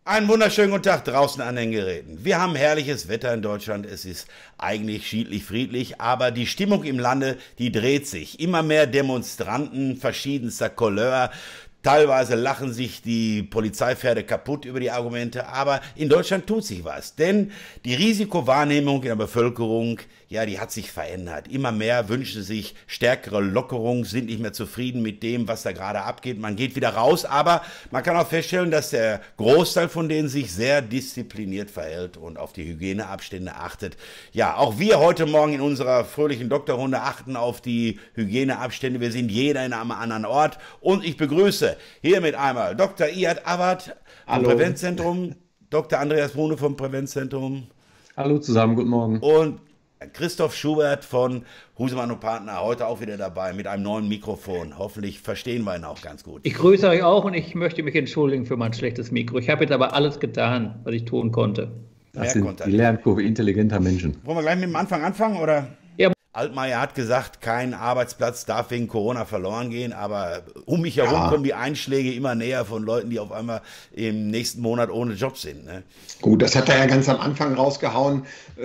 Einen wunderschönen guten Tag draußen an den Geräten. Wir haben herrliches Wetter in Deutschland. Es ist eigentlich schiedlich friedlich, aber die Stimmung im Lande, die dreht sich. Immer mehr Demonstranten verschiedenster Couleur. Teilweise lachen sich die Polizeipferde kaputt über die Argumente, aber in Deutschland tut sich was. Denn die Risikowahrnehmung in der Bevölkerung, ja, die hat sich verändert. Immer mehr wünschen sich stärkere Lockerung, sind nicht mehr zufrieden mit dem, was da gerade abgeht. Man geht wieder raus, aber man kann auch feststellen, dass der Großteil von denen sich sehr diszipliniert verhält und auf die Hygieneabstände achtet. Ja, auch wir heute Morgen in unserer fröhlichen Doktorrunde achten auf die Hygieneabstände. Wir sind jeder in einem anderen Ort und ich begrüße hiermit einmal Dr. Iyad Awad vom Prävenzzentrum, Dr. Andreas Brune vom Prävenzzentrum. Hallo zusammen, guten Morgen. Und Christoph Schubert von Husemann & Partner, heute auch wieder dabei mit einem neuen Mikrofon. Hoffentlich verstehen wir ihn auch ganz gut. Ich grüße euch auch und ich möchte mich entschuldigen für mein schlechtes Mikro. Ich habe jetzt aber alles getan, was ich tun konnte. Das sind die Lernkurve intelligenter Menschen. Wollen wir gleich mit dem Anfang anfangen, oder? Ja. Altmaier hat gesagt, kein Arbeitsplatz darf wegen Corona verloren gehen, aber um mich herum kommen die Einschläge immer näher von Leuten, die auf einmal im nächsten Monat ohne Job sind. Ne? Gut, das hat er ja ganz am Anfang rausgehauen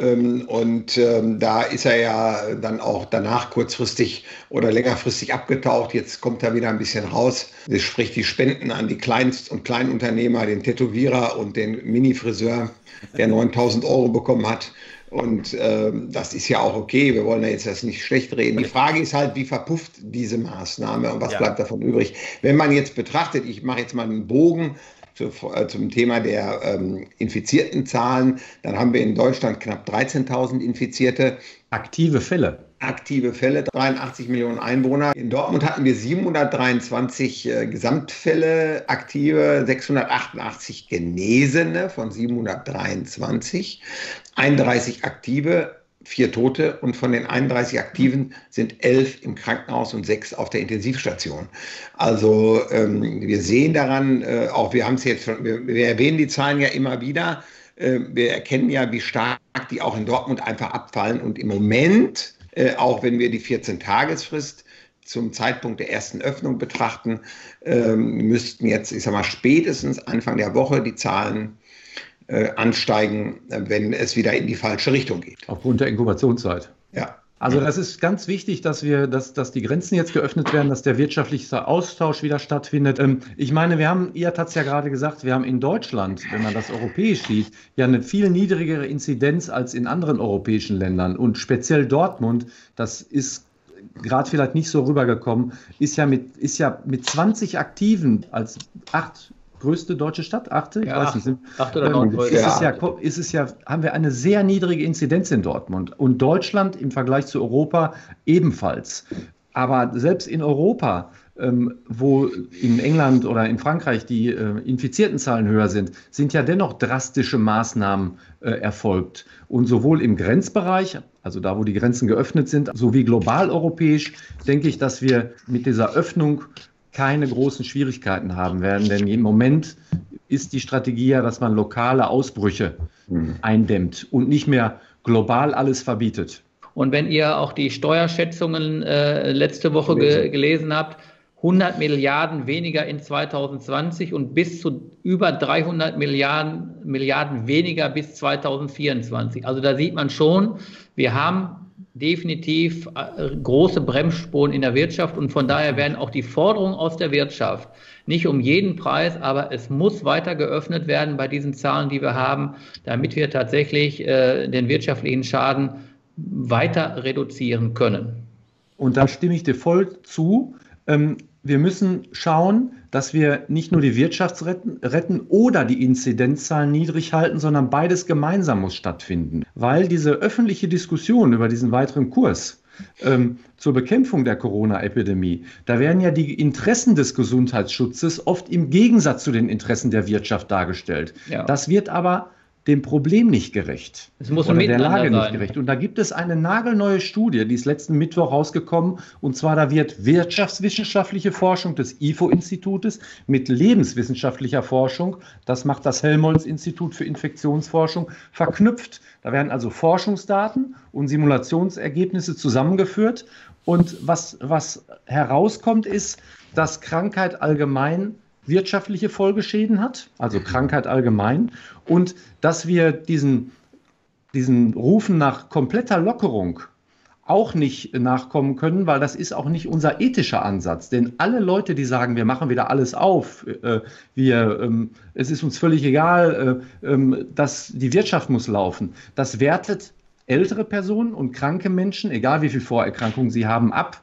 da ist er ja dann auch danach kurzfristig oder längerfristig abgetaucht. Jetzt kommt er wieder ein bisschen raus. Das spricht die Spenden an die Kleinst- und Kleinunternehmer, den Tätowierer und den Mini-Friseur, der 9.000 € bekommen hat. Und das ist ja auch okay, wir wollen ja jetzt das nicht schlecht reden. Die Frage ist halt, wie verpufft diese Maßnahme und was bleibt davon übrig? Wenn man jetzt betrachtet, ich mache jetzt mal einen Bogen zum Thema der infizierten Zahlen, dann haben wir in Deutschland knapp 13.000 Infizierte. Aktive Fälle, 83 Millionen Einwohner. In Dortmund hatten wir 723 Gesamtfälle, aktive, 688 Genesene von 723, 31 aktive, 4 Tote und von den 31 Aktiven sind 11 im Krankenhaus und 6 auf der Intensivstation. Also wir sehen daran, auch wir haben es jetzt schon, wir erwähnen die Zahlen ja immer wieder, wir erkennen ja, wie stark die auch in Dortmund einfach abfallen und im Moment, auch wenn wir die 14-Tagesfrist zum Zeitpunkt der ersten Öffnung betrachten, müssten jetzt, ich sag mal, spätestens Anfang der Woche die Zahlen ansteigen, wenn es wieder in die falsche Richtung geht. Aufgrund der Inkubationszeit. Ja. Also das ist ganz wichtig, dass die Grenzen jetzt geöffnet werden, dass der wirtschaftliche Austausch wieder stattfindet. Ich meine, Iyad hat es ja gerade gesagt, wir haben in Deutschland, wenn man das europäisch sieht, ja eine viel niedrigere Inzidenz als in anderen europäischen Ländern. Und speziell Dortmund, das ist gerade vielleicht nicht so rübergekommen, ist ja mit 20 Aktiven als größte deutsche Stadt, 8. Ich weiß nicht. 8 oder 9. Haben wir eine sehr niedrige Inzidenz in Dortmund und Deutschland im Vergleich zu Europa ebenfalls. Aber selbst in Europa, wo in England oder in Frankreich die infizierten Zahlen höher sind ja dennoch drastische Maßnahmen erfolgt. Und sowohl im Grenzbereich, also da, wo die Grenzen geöffnet sind, sowie global europäisch, denke ich, dass wir mit dieser Öffnung keine großen Schwierigkeiten haben werden, denn im Moment ist die Strategie ja, dass man lokale Ausbrüche eindämmt und nicht mehr global alles verbietet. Und wenn ihr auch die Steuerschätzungen letzte Woche gelesen habt, 100 Milliarden weniger in 2020 und bis zu über 300 Milliarden weniger bis 2024. Also da sieht man schon, wir haben definitiv große Bremsspuren in der Wirtschaft und von daher werden auch die Forderungen aus der Wirtschaft nicht um jeden Preis, aber es muss weiter geöffnet werden bei diesen Zahlen, die wir haben, damit wir tatsächlich den wirtschaftlichen Schaden weiter reduzieren können. Und da stimme ich dir voll zu. Wir müssen schauen, dass wir nicht nur die Wirtschaft retten oder die Inzidenzzahlen niedrig halten, sondern beides gemeinsam muss stattfinden. Weil diese öffentliche Diskussion über diesen weiteren Kurs zur Bekämpfung der Corona-Epidemie, da werden ja die Interessen des Gesundheitsschutzes oft im Gegensatz zu den Interessen der Wirtschaft dargestellt. Ja. Das wird aber dem Problem nicht gerecht. Es muss oder der Lage nicht gerecht. Und da gibt es eine nagelneue Studie, die ist letzten Mittwoch rausgekommen. Und zwar, da wird wirtschaftswissenschaftliche Forschung des IFO-Institutes mit lebenswissenschaftlicher Forschung, das macht das Helmholtz-Institut für Infektionsforschung, verknüpft. Da werden also Forschungsdaten und Simulationsergebnisse zusammengeführt. Und was herauskommt, ist, dass Krankheit allgemein wirtschaftliche Folgeschäden hat, also Krankheit allgemein, und dass wir diesen Rufen nach kompletter Lockerung auch nicht nachkommen können, weil das ist auch nicht unser ethischer Ansatz. Denn alle Leute, die sagen, wir machen wieder alles auf, es ist uns völlig egal, dass die Wirtschaft muss laufen, das wertet ältere Personen und kranke Menschen, egal wie viel Vorerkrankungen sie haben, ab.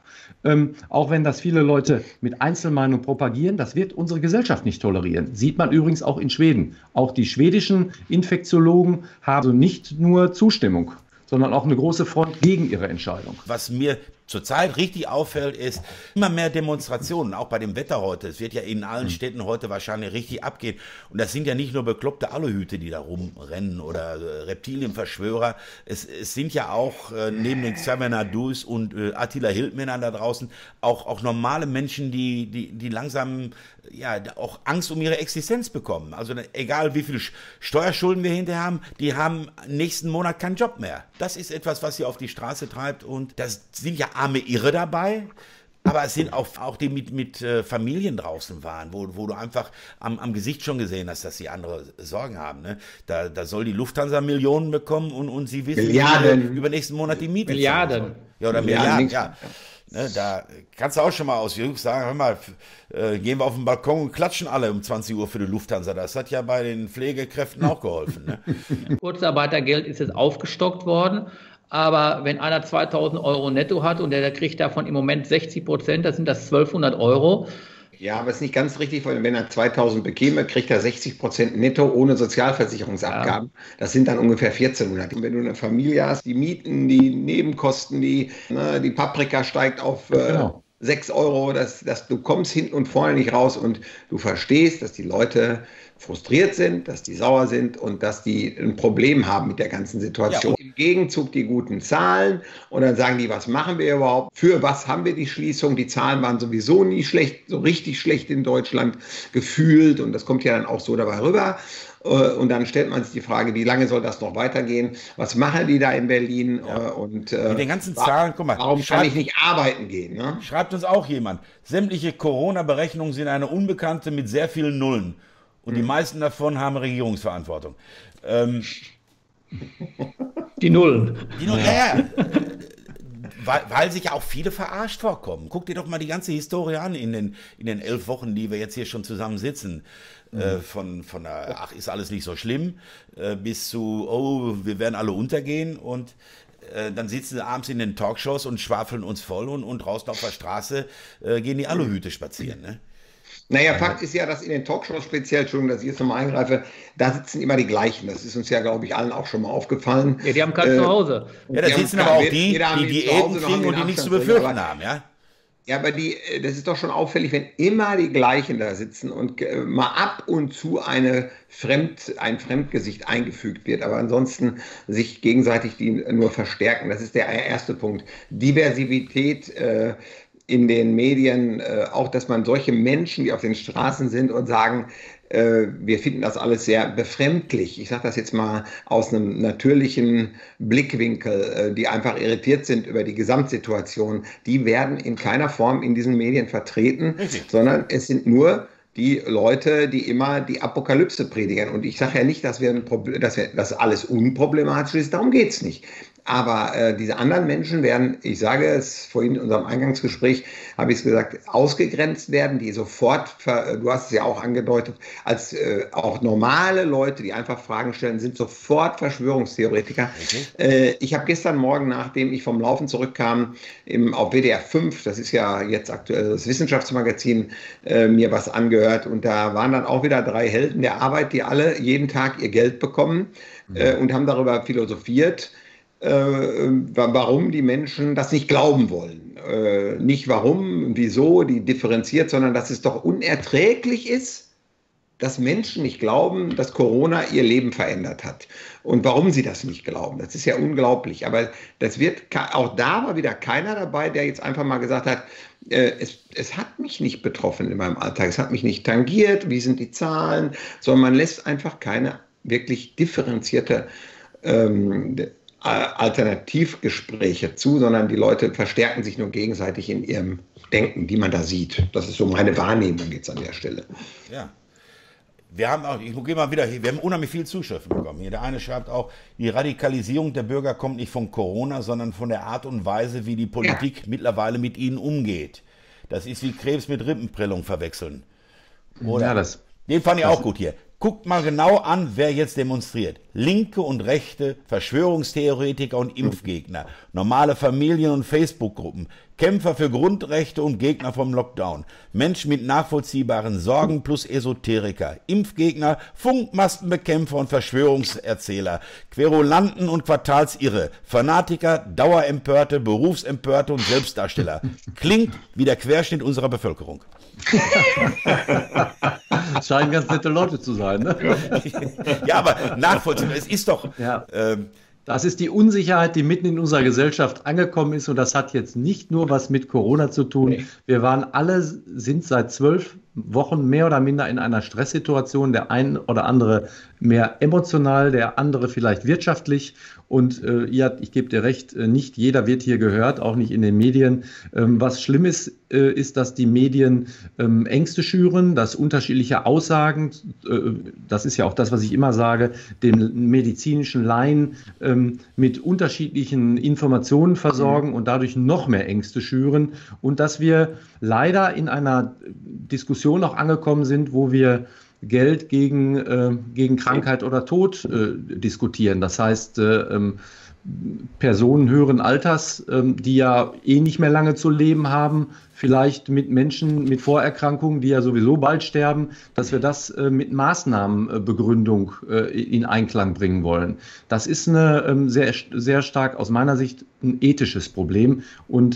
Auch wenn das viele Leute mit Einzelmeinung propagieren, das wird unsere Gesellschaft nicht tolerieren. Sieht man übrigens auch in Schweden. Auch die schwedischen Infektiologen haben also nicht nur Zustimmung, sondern auch eine große Front gegen ihre Entscheidung. Was mir zurzeit richtig auffällt, ist immer mehr Demonstrationen, auch bei dem Wetter heute. Es wird ja in allen Städten heute wahrscheinlich richtig abgehen. Und das sind ja nicht nur bekloppte Aluhüte, die da rumrennen oder Reptilienverschwörer. Es sind ja auch neben den Xavier Dus und Attila Hildmännern da draußen auch normale Menschen, die langsam auch Angst um ihre Existenz bekommen. Also egal wie viel Steuerschulden wir hinterher haben, die haben nächsten Monat keinen Job mehr. Das ist etwas, was sie auf die Straße treibt, und das sind ja arme Irre dabei, aber es sind auch die mit Familien draußen waren, wo du einfach am Gesicht schon gesehen hast, dass sie andere Sorgen haben. Ne? Da soll die Lufthansa Millionen bekommen und sie wissen, über nächsten Monat die Miete. Milliarden. Ja, oder Milliarden, ja. Ne, da kannst du auch schon mal aus Jux sagen, hör mal, gehen wir auf den Balkon und klatschen alle um 20 Uhr für die Lufthansa. Das hat ja bei den Pflegekräften auch geholfen. Ne? Kurzarbeitergeld ist jetzt aufgestockt worden. Aber wenn einer 2.000 Euro netto hat und der kriegt davon im Moment 60%, das sind das 1.200 Euro. Ja, aber es ist nicht ganz richtig, weil wenn er 2.000 bekäme, kriegt er 60% netto ohne Sozialversicherungsabgaben. Ja. Das sind dann ungefähr 1.400. Und wenn du eine Familie hast, die Mieten, die Nebenkosten, die Paprika steigt auf 6 Euro, du kommst hinten und vorne nicht raus, und du verstehst, dass die Leute frustriert sind, dass die sauer sind und dass die ein Problem haben mit der ganzen Situation. Ja. Im Gegenzug die guten Zahlen, und dann sagen die, was machen wir überhaupt? Für was haben wir die Schließung? Die Zahlen waren sowieso nie schlecht, so richtig schlecht in Deutschland gefühlt, und das kommt ja dann auch so dabei rüber. Und dann stellt man sich die Frage, wie lange soll das noch weitergehen? Was machen die da in Berlin? Ja. Mit den ganzen Zahlen, guck mal. Warum kann ich nicht arbeiten gehen? Ne? Schreibt uns auch jemand. Sämtliche Corona-Berechnungen sind eine Unbekannte mit sehr vielen Nullen. Und die meisten davon haben Regierungsverantwortung. Die Nullen. Ja. Weil sich auch viele verarscht vorkommen. Guck dir doch mal die ganze Historie an in den 11 Wochen, die wir jetzt hier schon zusammen sitzen. Von der, ach, ist alles nicht so schlimm, bis zu, oh, wir werden alle untergehen, und dann sitzen sie abends in den Talkshows und schwafeln uns voll, und draußen auf der Straße gehen die Aluhüte spazieren, ne? Naja, Fakt ist ja, dass in den Talkshows speziell, Entschuldigung, dass ich jetzt nochmal eingreife, da sitzen immer die gleichen. Das ist uns ja, glaube ich, allen auch schon mal aufgefallen. Ja, die haben kein Zuhause. Ja, da sitzen aber auch die Diäten kriegen und die nichts zu befürchten haben, ja? Ja, aber das ist doch schon auffällig, wenn immer die gleichen da sitzen und mal ab und zu ein Fremdgesicht eingefügt wird, aber ansonsten sich gegenseitig die nur verstärken. Das ist der erste Punkt. Diversität in den Medien, auch dass man solche Menschen, die auf den Straßen sind und sagen, wir finden das alles sehr befremdlich. Ich sage das jetzt mal aus einem natürlichen Blickwinkel, die einfach irritiert sind über die Gesamtsituation. Die werden in keiner Form in diesen Medien vertreten, sondern es sind nur die Leute, die immer die Apokalypse predigen. Und ich sage ja nicht, dass das alles unproblematisch ist, darum geht es nicht. Aber diese anderen Menschen werden, ich sage es vorhin in unserem Eingangsgespräch, habe ich es gesagt, ausgegrenzt werden, die sofort, du hast es ja auch angedeutet, als auch normale Leute, die einfach Fragen stellen, sind sofort Verschwörungstheoretiker. Okay. Ich habe gestern Morgen, nachdem ich vom Laufen zurückkam, auf WDR 5, das ist ja jetzt aktuell das Wissenschaftsmagazin, mir was angehört, und da waren dann auch wieder 3 Helden der Arbeit, die alle jeden Tag ihr Geld bekommen und haben darüber philosophiert, warum die Menschen das nicht glauben wollen. Nicht warum, wieso, die differenziert, sondern dass es doch unerträglich ist, dass Menschen nicht glauben, dass Corona ihr Leben verändert hat. Und warum sie das nicht glauben, das ist ja unglaublich. Aber auch da war wieder keiner dabei, der jetzt einfach mal gesagt hat, es hat mich nicht betroffen in meinem Alltag, es hat mich nicht tangiert, wie sind die Zahlen, sondern man lässt einfach keine wirklich differenzierte Alternativgespräche zu, sondern die Leute verstärken sich nur gegenseitig in ihrem Denken, die man da sieht. Das ist so meine Wahrnehmung jetzt an der Stelle. Ja. Wir haben auch, ich gehe mal wieder hier, wir haben unheimlich viele Zuschriften bekommen. Hier, der eine schreibt auch, die Radikalisierung der Bürger kommt nicht von Corona, sondern von der Art und Weise, wie die Politik mittlerweile mit ihnen umgeht. Das ist wie Krebs mit Rippenprellung verwechseln. Oder? Ja, den fand ich auch gut hier. Guckt mal genau an, wer jetzt demonstriert. Linke und Rechte, Verschwörungstheoretiker und Impfgegner, normale Familien und Facebook-Gruppen, Kämpfer für Grundrechte und Gegner vom Lockdown, Menschen mit nachvollziehbaren Sorgen plus Esoteriker, Impfgegner, Funkmastenbekämpfer und Verschwörungserzähler, Querulanten und Quartalsirre, Fanatiker, Dauerempörte, Berufsempörte und Selbstdarsteller. Klingt wie der Querschnitt unserer Bevölkerung. Scheinen ganz nette Leute zu sein, ne? Ja, aber nachvollziehbar, es ist doch... Ja. Das ist die Unsicherheit, die mitten in unserer Gesellschaft angekommen ist, und das hat jetzt nicht nur was mit Corona zu tun. Nee. Sind seit 12 Wochen mehr oder minder in einer Stresssituation, der ein oder andere mehr emotional, der andere vielleicht wirtschaftlich. Und ich gebe dir recht, nicht jeder wird hier gehört, auch nicht in den Medien. Was schlimm ist, ist, dass die Medien Ängste schüren, dass unterschiedliche Aussagen, das ist ja auch das, was ich immer sage, den medizinischen Laien mit unterschiedlichen Informationen versorgen und dadurch noch mehr Ängste schüren. Und dass wir leider in einer Diskussion auch angekommen sind, wo wir Geld gegen Krankheit oder Tod diskutieren. Das heißt, Personen höheren Alters, die ja nicht mehr lange zu leben haben, vielleicht mit Menschen mit Vorerkrankungen, die ja sowieso bald sterben, dass wir das mit Maßnahmenbegründung in Einklang bringen wollen. Das ist eine sehr, sehr stark aus meiner Sicht ein ethisches Problem. Und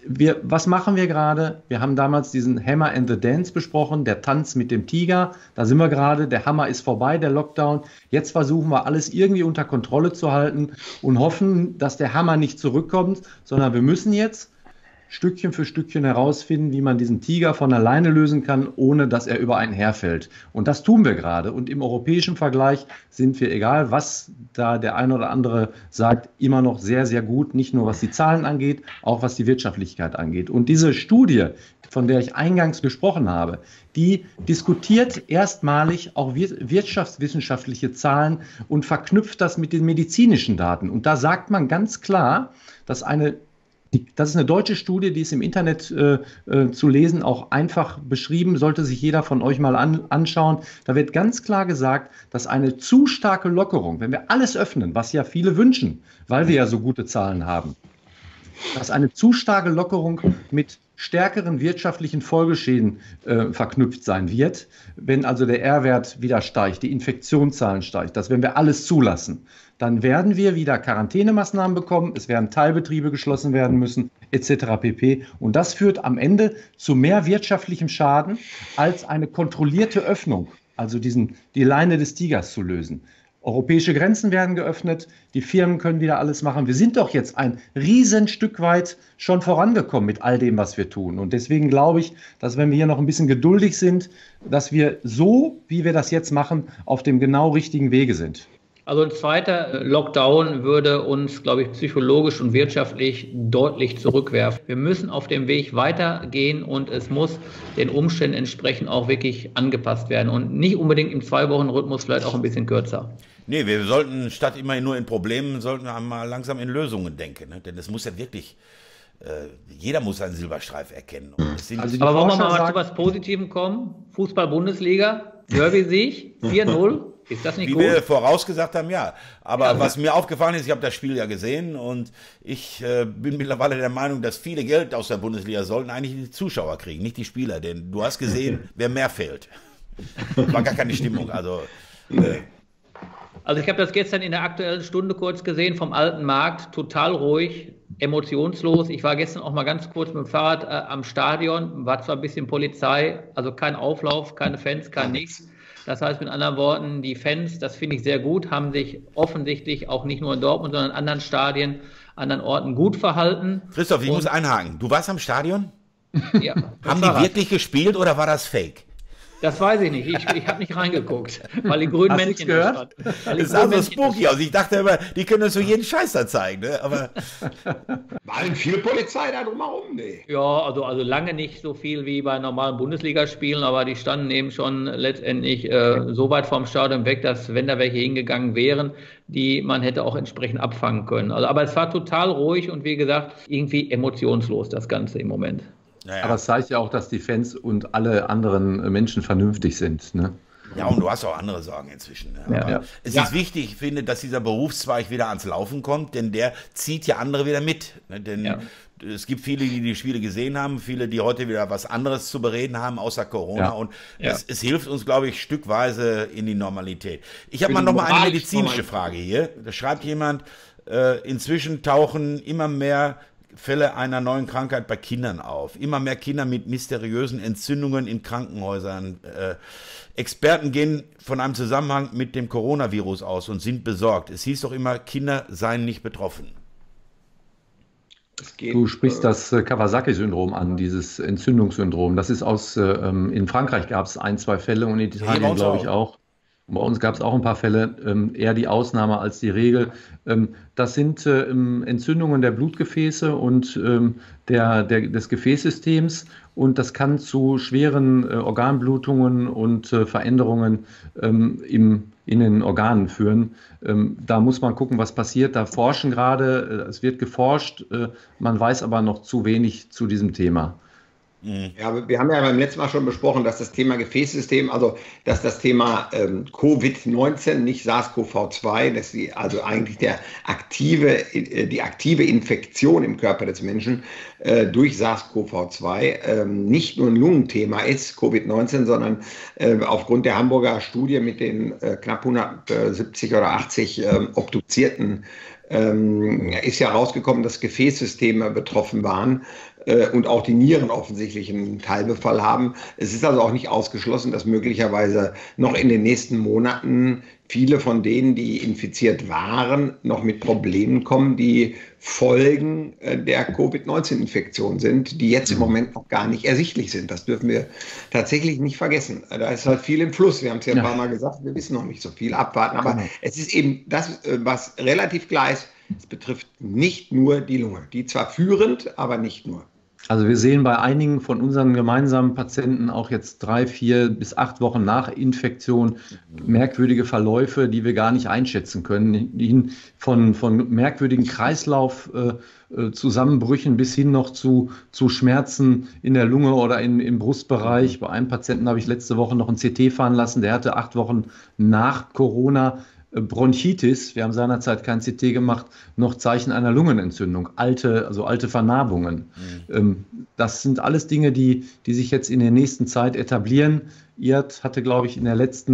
was machen wir gerade? Wir haben damals diesen Hammer and the Dance besprochen, der Tanz mit dem Tiger. Da sind wir gerade, der Hammer ist vorbei, der Lockdown. Jetzt versuchen wir alles irgendwie unter Kontrolle zu halten und hoffen, dass der Hammer nicht zurückkommt, sondern wir müssen jetzt Stückchen für Stückchen herausfinden, wie man diesen Tiger von alleine lösen kann, ohne dass er über einen herfällt. Und das tun wir gerade. Und im europäischen Vergleich sind wir, egal was da der eine oder andere sagt, immer noch sehr, sehr gut. Nicht nur was die Zahlen angeht, auch was die Wirtschaftlichkeit angeht. Und diese Studie, von der ich eingangs gesprochen habe, die diskutiert erstmalig auch wirtschaftswissenschaftliche Zahlen und verknüpft das mit den medizinischen Daten. Und da sagt man ganz klar, dass das ist eine deutsche Studie, die ist im Internet zu lesen, auch einfach beschrieben, sollte sich jeder von euch mal anschauen. Da wird ganz klar gesagt, dass eine zu starke Lockerung, wenn wir alles öffnen, was ja viele wünschen, weil wir ja so gute Zahlen haben, dass eine zu starke Lockerung mit stärkeren wirtschaftlichen Folgeschäden verknüpft sein wird, wenn also der R-Wert wieder steigt, die Infektionszahlen steigt, dass wenn wir alles zulassen, dann werden wir wieder Quarantänemaßnahmen bekommen, es werden Teilbetriebe geschlossen werden müssen, etc. pp. Und das führt am Ende zu mehr wirtschaftlichem Schaden, als eine kontrollierte Öffnung, also die Leine des Tigers zu lösen. Europäische Grenzen werden geöffnet, die Firmen können wieder alles machen. Wir sind doch jetzt ein Riesenstück weit schon vorangekommen mit all dem, was wir tun. Und deswegen glaube ich, dass wenn wir hier noch ein bisschen geduldig sind, dass wir so, wie wir das jetzt machen, auf dem genau richtigen Wege sind. Also ein zweiter Lockdown würde uns, glaube ich, psychologisch und wirtschaftlich deutlich zurückwerfen. Wir müssen auf dem Weg weitergehen und es muss den Umständen entsprechend auch wirklich angepasst werden und nicht unbedingt im 2-Wochen-Rhythmus, vielleicht auch ein bisschen kürzer. Nee, wir sollten statt immer nur in Problemen, sollten wir mal langsam in Lösungen denken. Ne? Denn es muss ja wirklich, jeder muss seinen Silberstreif erkennen. Aber wollen wir mal zu was Positivem kommen? Fußball-Bundesliga, Derby-Sieg, 4-0. Ist das nicht gut? Wie wir vorausgesagt haben, ja. Aber was mir aufgefallen ist, ich habe das Spiel ja gesehen und ich bin mittlerweile der Meinung, dass viele Geld aus der Bundesliga sollten eigentlich die Zuschauer kriegen, nicht die Spieler. Denn du hast gesehen, wer mehr fehlt. War gar keine Stimmung. Also ich habe das gestern in der Aktuellen Stunde kurz gesehen vom Alten Markt, total ruhig, emotionslos. Ich war gestern auch mal ganz kurz mit dem Fahrrad am Stadion, war zwar ein bisschen Polizei, also kein Auflauf, keine Fans, kein nichts. Das heißt mit anderen Worten, die Fans, das finde ich sehr gut, haben sich offensichtlich auch nicht nur in Dortmund, sondern in anderen Stadien, anderen Orten gut verhalten. Christoph, ich muss einhaken. Du warst am Stadion? Ja. Haben die wirklich gespielt oder war das Fake? Das weiß ich nicht. Ich habe nicht reingeguckt, weil die grünen Hast Männchen gehört? da standen. Das sah so spooky aus. Ich dachte immer, die können uns so jeden Scheiß da zeigen. Ne? Aber War denn viel Polizei da drumherum? Nee. Ja, also lange nicht so viel wie bei normalen Bundesligaspielen, aber die standen eben schon letztendlich so weit vom Stadion weg, dass, wenn da welche hingegangen wären, die man hätte auch entsprechend abfangen können. Also, aber es war total ruhig und wie gesagt, irgendwie emotionslos das Ganze im Moment. naja. Aber es zeigt ja auch, dass die Fans und alle anderen Menschen vernünftig sind. Ne? Ja, und du hast auch andere Sorgen inzwischen. Ne? Ja. Aber Ja. es ist wichtig, ich finde, dass dieser Berufszweig wieder ans Laufen kommt, denn der zieht ja andere wieder mit. Ne? Denn Ja. es gibt viele, die die Spiele gesehen haben, viele, die heute wieder was anderes zu bereden haben, außer Corona. Ja. Und Ja. es hilft uns, glaube ich, stückweise in die Normalität. Ich habe Für mal die noch mal eine moralische medizinische Normalität. Frage hier. Da schreibt jemand, inzwischen tauchen immer mehr Fälle einer neuen Krankheit bei Kindern auf. Immer mehr Kinder mit mysteriösen Entzündungen in Krankenhäusern. Experten gehen von einem Zusammenhang mit dem Coronavirus aus und sind besorgt. Es hieß doch immer, Kinder seien nicht betroffen. Es geht, Du sprichst das Kawasaki-Syndrom an, dieses Entzündungssyndrom. Das ist in Frankreich gab es 1, 2 Fälle und in bei Italien, uns glaube ich, auch. Und bei uns gab es auch ein paar Fälle, eher die Ausnahme als die Regel. Das sind Entzündungen der Blutgefäße und des Gefäßsystems und das kann zu schweren Organblutungen und Veränderungen in den Organen führen. Da muss man gucken, was passiert. Da forschen gerade, es wird geforscht, man weiß aber noch zu wenig zu diesem Thema. Ja, wir haben ja beim letzten Mal schon besprochen, dass das Thema Gefäßsystem, also dass das Thema Covid-19, nicht SARS-CoV-2, also eigentlich die aktive Infektion im Körper des Menschen durch SARS-CoV-2 nicht nur ein Lungenthema ist, Covid-19, sondern aufgrund der Hamburger Studie mit den knapp 170 oder 80 Obduzierten ist ja rausgekommen, dass Gefäßsysteme betroffen waren und auch die Nieren offensichtlich einen Teilbefall haben. Es ist also auch nicht ausgeschlossen, dass möglicherweise noch in den nächsten Monaten viele von denen, die infiziert waren, noch mit Problemen kommen, die Folgen der Covid-19-Infektion sind, die jetzt im Moment noch gar nicht ersichtlich sind. Das dürfen wir tatsächlich nicht vergessen. Da ist halt viel im Fluss. Wir haben es ja ein paar Mal gesagt, wir wissen noch nicht so viel, abwarten. Aber es ist eben das, was relativ klar ist, es betrifft nicht nur die Lunge. Die zwar führend, aber nicht nur. Also wir sehen bei einigen von unseren gemeinsamen Patienten auch jetzt 3, 4 bis 8 Wochen nach Infektion merkwürdige Verläufe, die wir gar nicht einschätzen können, von merkwürdigen Kreislaufzusammenbrüchen bis hin noch zu Schmerzen in der Lunge oder im Brustbereich. Bei einem Patienten habe ich letzte Woche noch ein CT fahren lassen, der hatte 8 Wochen nach Corona Bronchitis, wir haben seinerzeit kein CT gemacht, noch Zeichen einer Lungenentzündung, alte Vernarbungen. Das sind alles Dinge, die sich jetzt in der nächsten Zeit etablieren. Irt hatte, glaube ich, in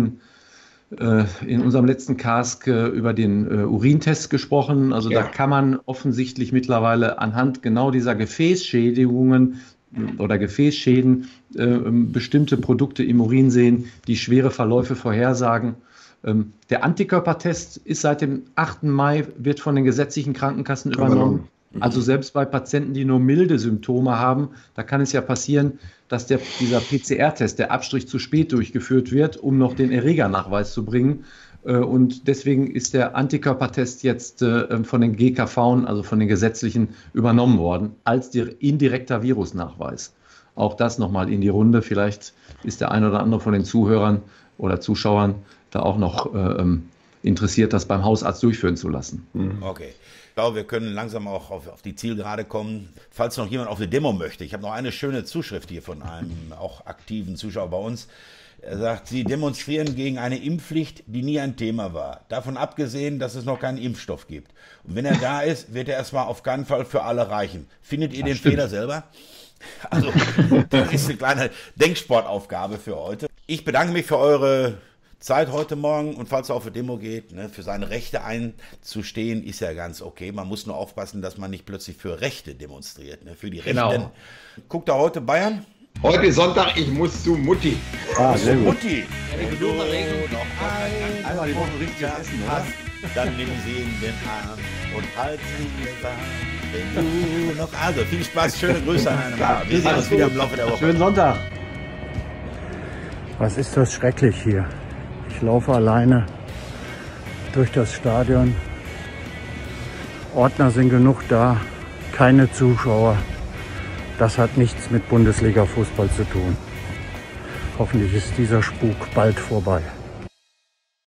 unserem letzten Cast über den Urintest gesprochen. Also da kann man offensichtlich mittlerweile anhand genau dieser Gefäßschädigungen oder Gefäßschäden bestimmte Produkte im Urin sehen, die schwere Verläufe vorhersagen. Der Antikörpertest ist seit dem 8. Mai, wird von den gesetzlichen Krankenkassen übernommen. Also selbst bei Patienten, die nur milde Symptome haben, da kann es ja passieren, dass dieser PCR-Test, der Abstrich zu spät durchgeführt wird, um noch den Erregernachweis zu bringen. Und deswegen ist der Antikörpertest jetzt von den GKV, also von den gesetzlichen, übernommen worden, als indirekter Virusnachweis. Auch das nochmal in die Runde. Vielleicht ist der ein oder andere von den Zuhörern oder Zuschauern da auch noch interessiert, das beim Hausarzt durchführen zu lassen. Okay. Ich glaube, wir können langsam auch auf die Zielgerade kommen. Falls noch jemand auf eine Demo möchte, ich habe noch eine schöne Zuschrift hier von einem auch aktiven Zuschauer bei uns. Er sagt, Sie demonstrieren gegen eine Impfpflicht, die nie ein Thema war. Davon abgesehen, dass es noch keinen Impfstoff gibt. Und wenn er da ist, wird er erstmal auf keinen Fall für alle reichen. Findet ihr den Fehler selber? Also, das ist eine kleine Denksportaufgabe für heute. Ich bedanke mich für eure Zeit heute Morgen und falls er auf eine Demo geht, ne, für seine Rechte einzustehen, ist ja ganz okay. Man muss nur aufpassen, dass man nicht plötzlich für Rechte demonstriert, ne, für die Rechten. Genau. Guckt da heute Bayern? Heute ist Sonntag, ich muss zu Mutti. Sehr gut. Mutti, die Blumenregelung noch Einmal die Woche richtig essen, oder? dann nimm sie in den Arm und halt sie warm, wenn du noch... Also, viel Spaß, schöne Grüße an einen Abend. Wir sehen uns wieder im Laufe der Woche. Schönen Sonntag. Was ist das schrecklich hier? Ich laufe alleine durch das Stadion. Ordner sind genug da, keine Zuschauer. Das hat nichts mit Bundesliga-Fußball zu tun. Hoffentlich ist dieser Spuk bald vorbei.